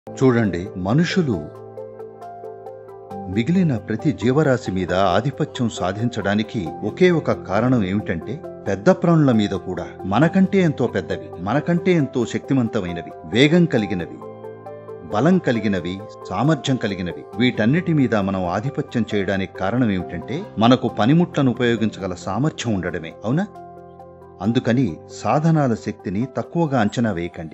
చూడండి, మనుషులు మిగిలిన ప్రతి జీవరాశి మీద ఆధిపత్యం సాధించడానికి ఒకే ఒక కారణం ఏమిటంటే, పెద్ద ప్రాణుల మీద కూడా మనకంటే ఎంతో పెద్దవి, మనకంటే ఎంతో శక్తివంతమైనవి, వేగం కలిగినవి, బలం కలిగినవి, సామర్థ్యం కలిగినవి, వీటన్నిటి మీద మనం ఆధిపత్యం చేయడానికి కారణం ఏమిటంటే, మనకు పనిముట్లను ఉపయోగించగల సామర్థ్యం ఉండడమే. అవునా? అందుకని సాధనాల శక్తిని తక్కువగా అంచనా వేయకండి.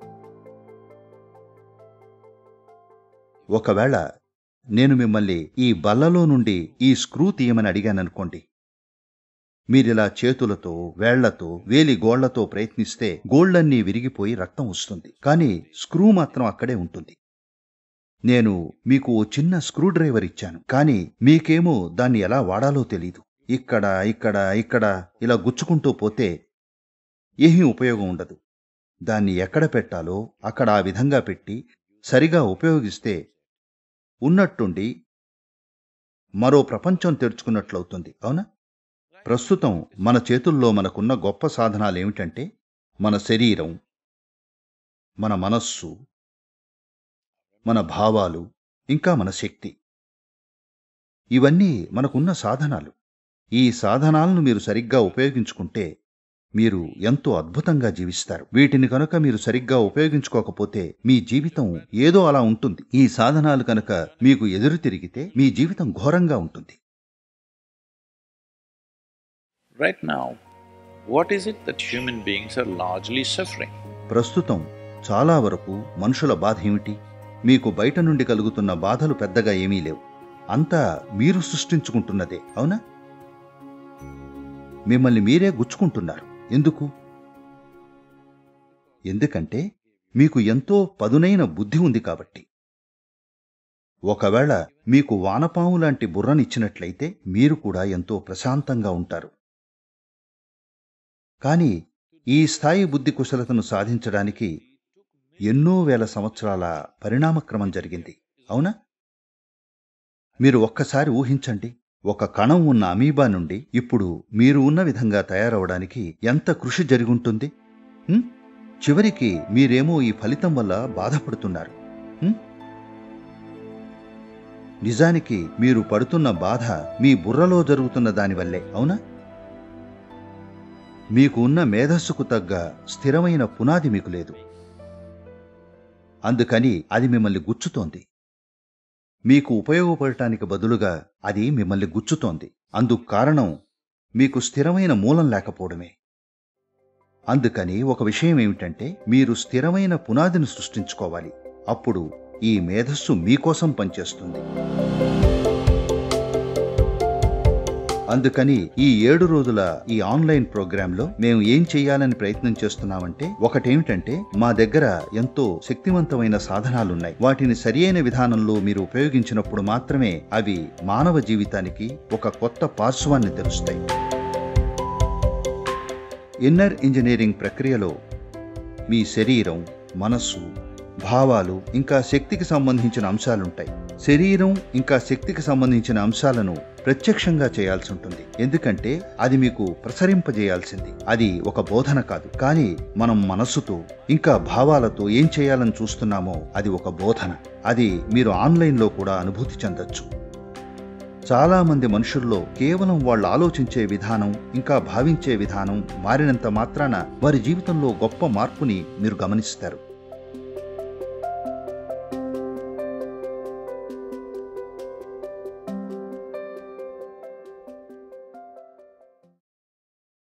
ఒకవేళ నేను మిమ్మల్ని ఈ బల్లలో నుండి ఈ స్క్రూ తీయమని అడిగాననుకోండి, మీరిలా చేతులతో, వేళ్లతో, వేలి గోళ్లతో ప్రయత్నిస్తే గోళ్లన్నీ విరిగిపోయి రక్తం వస్తుంది. కానీ స్క్రూ మాత్రం అక్కడే ఉంటుంది. నేను మీకు ఓ చిన్న స్క్రూ డ్రైవర్ ఇచ్చాను, కానీ మీకేమో దాన్ని ఎలా వాడాలో తెలీదు. ఇక్కడ ఇక్కడ ఇక్కడ ఇలా గుచ్చుకుంటూ పోతే ఏమీ ఉపయోగం ఉండదు. దాన్ని ఎక్కడ పెట్టాలో అక్కడ ఆ విధంగా పెట్టి సరిగా ఉపయోగిస్తే ఉన్నట్టుండి మరో ప్రపంచం తెరుచుకున్నట్లవుతుంది. అవునా? ప్రస్తుతం మన చేతుల్లో మనకున్న గొప్ప సాధనాలేమిటంటే, మన శరీరం, మన మనస్సు, మన భావాలు, ఇంకా మన శక్తి. ఇవన్నీ మనకున్న సాధనాలు. ఈ సాధనాలను మీరు సరిగ్గా ఉపయోగించుకుంటే మీరు ఎంతో అద్భుతంగా జీవిస్తారు. వీటిని కనుక మీరు సరిగ్గా ఉపయోగించుకోకపోతే మీ జీవితం ఏదో అలా ఉంటుంది. ఈ సాధనాలు కనుక మీకు ఎదురు తిరిగితే మీ జీవితం ఘోరంగా ఉంటుంది. Right now, what is it that human beings are largely suffering? ప్రస్తుతం చాలా వరకు మనుషుల బాధ ఏమిటి? మీకు బయట నుండి కలుగుతున్న బాధలు పెద్దగా ఏమీ లేవు. అంతా మీరు సృష్టించుకుంటున్నదే. అవునా? మిమ్మల్ని మీరే గుచ్చుకుంటున్నారు. ఎందుకు? ఎందుకంటే మీకు ఎంతో పదునైన బుద్ధి ఉంది కాబట్టి. ఒకవేళ మీకు వానపాము లాంటి బుర్రనిచ్చినట్లయితే మీరు కూడా ఎంతో ప్రశాంతంగా ఉంటారు. కానీ ఈ స్థాయి బుద్ధి కుశలతను సాధించడానికి ఎన్నో వేల సంవత్సరాల పరిణామక్రమం జరిగింది. అవునా? మీరు ఒక్కసారి ఊహించండి, ఒక కణం ఉన్న అమీబా నుండి ఇప్పుడు మీరు ఉన్న విధంగా తయారవడానికి ఎంత కృషి జరిగుంటుంది. చివరికి మీరేమో ఈ ఫలితం వల్ల బాధపడుతున్నారు. నిజానికి మీరు పడుతున్న బాధ మీ బుర్రలో జరుగుతున్న దానివల్లే. అవునా? మీకు ఉన్న మేధస్సుకు తగ్గ స్థిరమైన పునాది మీకు లేదు. అందుకని అది మిమ్మల్ని గుచ్చుతోంది. మీకు ఉపయోగపడటానికి బదులుగా అది మిమ్మల్ని గుచ్చుతోంది. అందుకు కారణం మీకు స్థిరమైన మూలం లేకపోవడమే. అందుకని ఒక విషయం ఏమిటంటే, మీరు స్థిరమైన పునాదిని సృష్టించుకోవాలి. అప్పుడు ఈ మేధస్సు మీకోసం పనిచేస్తుంది. అందుకని ఈ 7 రోజుల ఈ ఆన్లైన్ ప్రోగ్రాంలో మేము ఏం చెయ్యాలని ప్రయత్నం చేస్తున్నామంటే, ఒకటేమిటంటే, మా దగ్గర ఎంతో శక్తివంతమైన సాధనాలున్నాయి. వాటిని సరియైన విధానంలో మీరు ఉపయోగించినప్పుడు మాత్రమే అవి మానవ జీవితానికి ఒక కొత్త పార్శ్వాన్ని తెరుస్తాయి. ఇన్నర్ ఇంజనీరింగ్ ప్రక్రియలో మీ శరీరం, మనస్సు, భావాలు ఇంకా శక్తికి సంబంధించిన అంశాలుంటాయి. శరీరం ఇంకా శక్తికి సంబంధించిన అంశాలను ప్రత్యక్షంగా చేయాల్సి ఉంటుంది. ఎందుకంటే అది మీకు ప్రసరింపజేయాల్సింది. అది ఒక బోధన కాదు. కానీ మనం మనస్సుతో ఇంకా భావాలతో ఏం చేయాలని చూస్తున్నామో అది ఒక బోధన. అది మీరు ఆన్లైన్లో కూడా అనుభూతి చెందొచ్చు. చాలా మంది మనుషుల్లో కేవలం వాళ్ళు ఆలోచించే విధానం ఇంకా భావించే విధానం మారినంత మాత్రాన వారి జీవితంలో గొప్ప మార్పుని మీరు గమనిస్తారు.